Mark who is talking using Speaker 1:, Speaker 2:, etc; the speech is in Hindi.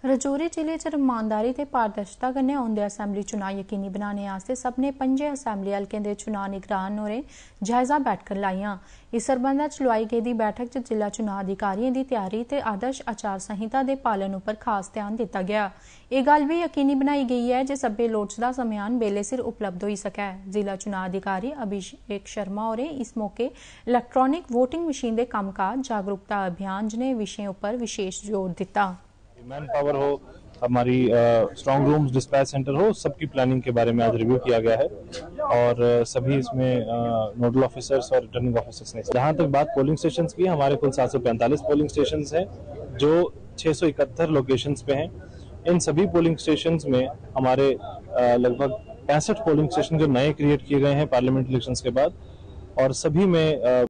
Speaker 1: रजौरी जिले च रमानदारी ते पारदर्शिता कन्नै औंदे असैम्बली चुनाव यकीनी बनाने आस्ते सभनें 5 असैम्बली हलकें दे चुनाव निगरान होरें जायजा बैठकां लाईयां। इस सरबंधा च लोआई गेदी बैठक च जिला चुनाव अधिकारियों की तैयारी ते आदर्श आचार संहिता दे पालन उपर खास ध्यान दिता गया। एह गल भी यकीनी बनाई गई है जे सब्बै लोड़चदा सम्यान बेल्ले सिर उपलब्ध होई सकै। जिला चुनाव अधिकारी अभिषेक शर्मा होरें इस मौके इलैक्ट्रॉनिक वोटिंग मशीन दे कम्मकाज, जागरूकता अभियान जनेह विषयों पर विशेष जोर दिता।
Speaker 2: मैन पावर हो, हमारी स्ट्रॉन्ग रूम्स, डिस्पैच सेंटर हो, सबकी प्लानिंग के बारे में आज रिव्यू किया गया है और सभी इसमें नोडल ऑफिसर्स और रिटर्निंग ऑफिसर्स ने। जहां तक बात पोलिंग स्टेशंस की, हमारे कुल 745 पोलिंग स्टेशंस हैं जो 671 लोकेशंस पे हैं। इन सभी पोलिंग स्टेशंस में हमारे लगभग 65 पोलिंग स्टेशन जो नए क्रिएट किए गए हैं पार्लियामेंट इलेक्शंस के बाद, और सभी में